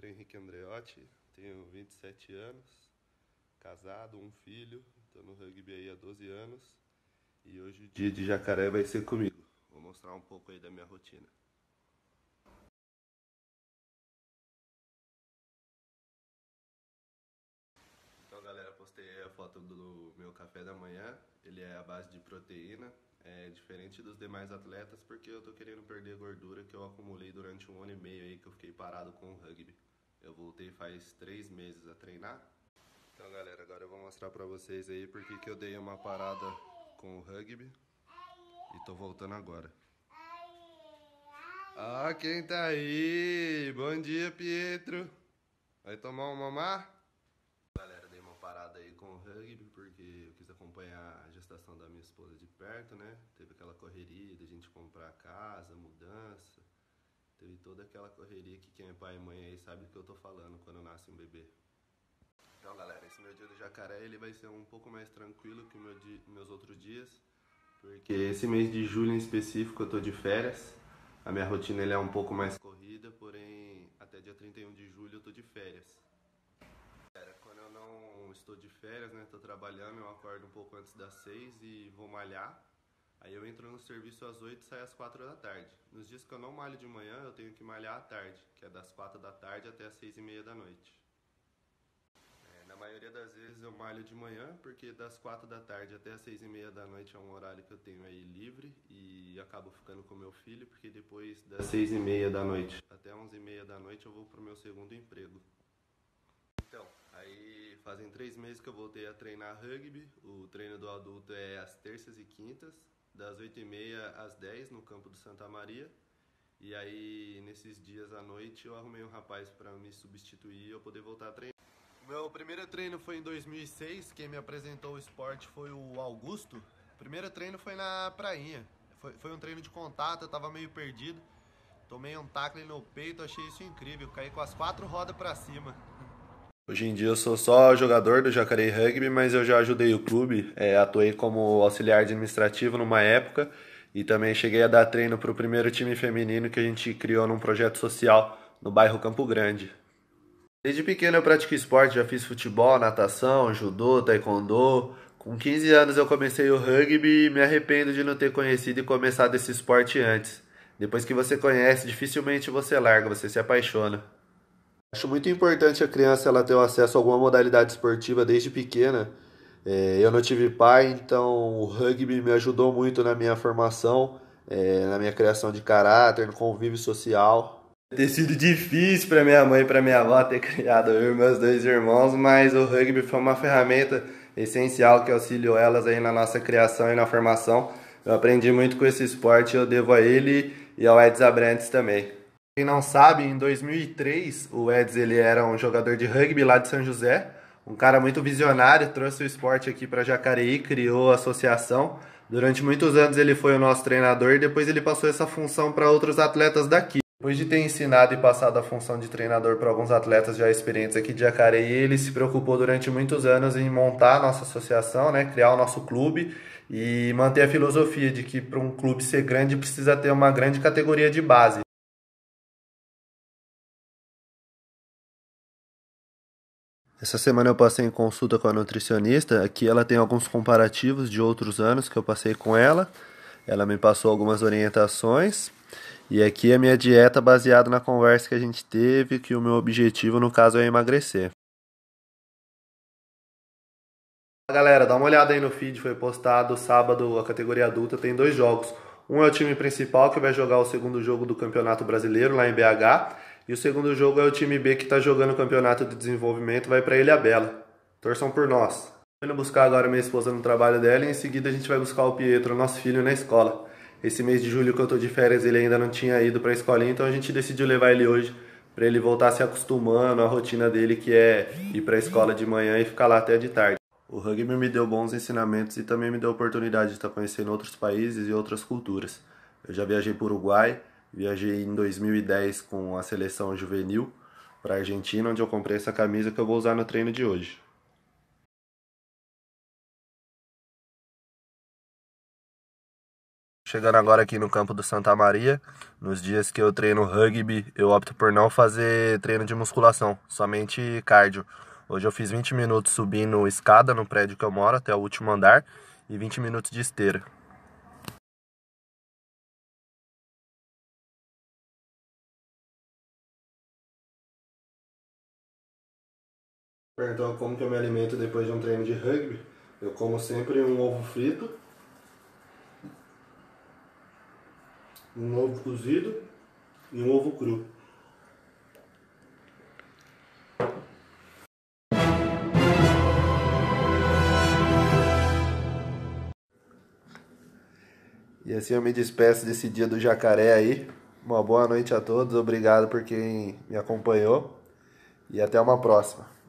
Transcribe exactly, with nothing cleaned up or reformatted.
Pedro Henrique Andreotti, tenho vinte e sete anos, casado, um filho, estou no rugby aí há doze anos e hoje o dia de jacaré vai ser comigo. Vou mostrar um pouco aí da minha rotina. Então galera, postei a foto do meu café da manhã, ele é à base de proteína, é diferente dos demais atletas porque eu tô querendo perder gordura que eu acumulei durante um ano e meio aí que eu fiquei parado com o rugby. Eu voltei faz três meses a treinar. Então galera, agora eu vou mostrar pra vocês aí porque que eu dei uma parada com o rugby e tô voltando agora. Ah, quem tá aí? Bom dia, Pietro. Vai tomar um mamá? Galera, dei uma parada aí com o rugby porque eu quis acompanhar a gestação da minha esposa de perto, né? Teve aquela correria de a gente comprar casa, mudança. Teve toda aquela correria que quem é pai e mãe aí sabe do que eu tô falando quando nasce um bebê. Então galera, esse meu dia do jacaré ele vai ser um pouco mais tranquilo que o meu dia, meus outros dias, porque esse mês de julho em específico eu tô de férias. A minha rotina ele é um pouco mais corrida, porém até dia trinta e um de julho eu tô de férias. Galera, quando eu não estou de férias, né, tô trabalhando, eu acordo um pouco antes das seis e vou malhar. Aí eu entro no serviço às oito e saio às quatro da tarde. Nos dias que eu não malho de manhã, eu tenho que malhar à tarde, que é das quatro da tarde até as seis e meia da noite. Na maioria das vezes eu malho de manhã, porque das quatro da tarde até as seis e meia da noite é um horário que eu tenho aí livre e acabo ficando com meu filho, porque depois das seis e meia da noite até onze e meia da noite eu vou pro meu segundo emprego. Então, aí fazem três meses que eu voltei a treinar rugby. O treino do adulto é às terças e quintas, das oito e meia às dez no campo do Santa Maria. E aí nesses dias à noite eu arrumei um rapaz para me substituir e eu poder voltar a treinar. Meu primeiro treino foi em dois mil e seis, quem me apresentou o esporte foi o Augusto. O primeiro treino foi na prainha, foi, foi um treino de contato, eu tava meio perdido. Tomei um tackle no peito, achei isso incrível, caí com as quatro rodas pra cima. Hoje em dia eu sou só jogador do Jacareí Rugby, mas eu já ajudei o clube, é, atuei como auxiliar administrativo numa época e também cheguei a dar treino para o primeiro time feminino que a gente criou num projeto social no bairro Campo Grande. Desde pequeno eu pratico esporte, já fiz futebol, natação, judô, taekwondo. Com quinze anos eu comecei o rugby e me arrependo de não ter conhecido e começado esse esporte antes. Depois que você conhece, dificilmente você larga, você se apaixona. Acho muito importante a criança ela ter o acesso a alguma modalidade esportiva desde pequena. É, eu não tive pai, então o rugby me ajudou muito na minha formação, é, na minha criação de caráter, no convívio social. Ter sido difícil para minha mãe e para minha avó ter criado eu e meus dois irmãos, mas o rugby foi uma ferramenta essencial que auxiliou elas aí na nossa criação e na formação. Eu aprendi muito com esse esporte e eu devo a ele e ao Eds Abrantes também. Quem não sabe, em dois mil e três o Eds ele era um jogador de rugby lá de São José, um cara muito visionário, trouxe o esporte aqui para Jacareí, criou a associação. Durante muitos anos ele foi o nosso treinador e depois ele passou essa função para outros atletas daqui. Depois de ter ensinado e passado a função de treinador para alguns atletas já experientes aqui de Jacareí, ele se preocupou durante muitos anos em montar a nossa associação, né, criar o nosso clube e manter a filosofia de que para um clube ser grande precisa ter uma grande categoria de base. Essa semana eu passei em consulta com a nutricionista. Aqui ela tem alguns comparativos de outros anos que eu passei com ela. Ela me passou algumas orientações. E aqui a minha dieta baseada na conversa que a gente teve, que o meu objetivo no caso é emagrecer. Galera, dá uma olhada aí no feed, foi postado sábado a categoria adulta, tem dois jogos. Um é o time principal que vai jogar o segundo jogo do Campeonato Brasileiro lá em B H. E o segundo jogo é o time B que está jogando o Campeonato de Desenvolvimento, vai para Ilhabela. Torçam por nós. Tô indo buscar agora minha esposa no trabalho dela e em seguida a gente vai buscar o Pietro, nosso filho, na escola. Esse mês de julho que eu tô de férias ele ainda não tinha ido para a escolinha, então a gente decidiu levar ele hoje para ele voltar se acostumando à rotina dele que é ir para a escola de manhã e ficar lá até de tarde. O rugby me deu bons ensinamentos e também me deu a oportunidade de estar conhecendo outros países e outras culturas. Eu já viajei para o Uruguai, viajei em dois mil e dez com a seleção juvenil para a Argentina, onde eu comprei essa camisa que eu vou usar no treino de hoje. chegando agora aqui no campo do Santa Maria. Nos dias que eu treino rugby, eu opto por não fazer treino de musculação, somente cardio. Hoje eu fiz vinte minutos subindo escada no prédio que eu moro até o último andar e vinte minutos de esteira. Perguntou como que eu me alimento depois de um treino de rugby. Eu como sempre um ovo frito, um ovo cozido e um ovo cru. E assim eu me despeço desse dia do jacaré aí. Uma boa noite a todos, obrigado por quem me acompanhou e até uma próxima.